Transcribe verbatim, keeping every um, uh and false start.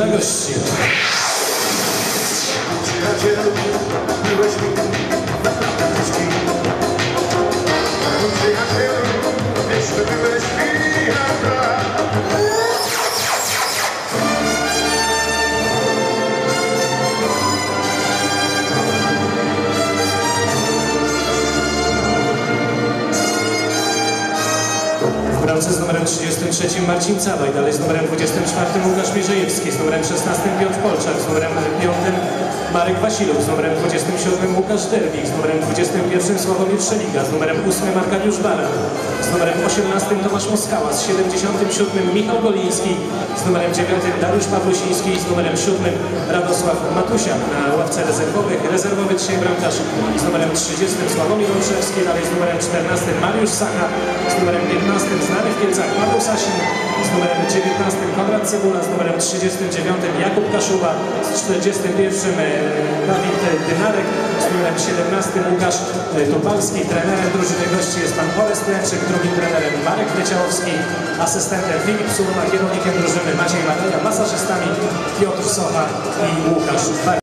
drużyna gości. Przyjacielu, byłeś mi naprawdę bliski. Przyjacielu, jeszcze byłeś mi naprawdę. W bramce z numerem trzydziestym trzecim Marcin Cawaj, dalej z numerem dwudziestym czwartym Łukasz Mierzejewski, z numerem szesnastym Piotr Polczak, z numerem piątym Marek Wasiluk, z numerem dwudziestym siódmym Łukasz Derbik, z numerem dwudziestym pierwszym Sławomir Szeliga, z numerem ósmym Arkadiusz Baran, z numerem osiemnastym Tomasz Moskała, z siedemdziesiątym siódmym Michał Goliński, z numerem dziewiątym Dariusz Pawlusiński, z numerem siódmym Radosław Matusiak. Na ławce rezerwowych rezerwowy dzisiaj bramkarz z numerem trzydziestym Sławomir Olszewski, dalej z numerem czternastym Mariusz Sacha, z numerem piętnastym znany w Kielcach Paweł Sasin, z numerem dziewiętnastym Konrad Cebula, z numerem trzydziestym dziewiątym Jakub Kaszuba, z czterdziestym pierwszym Dawid Dynarek, z numerem siedemnastym Łukasz Topalski. Trenerem drużyny gości jest pan Orest Lęczyk, drugim trenerem Marek Wyciałowski, asystentem Filip Surma, kierownikiem drużyny Maciej Madeja, masażystami Piotr Socha i Łukasz Bar.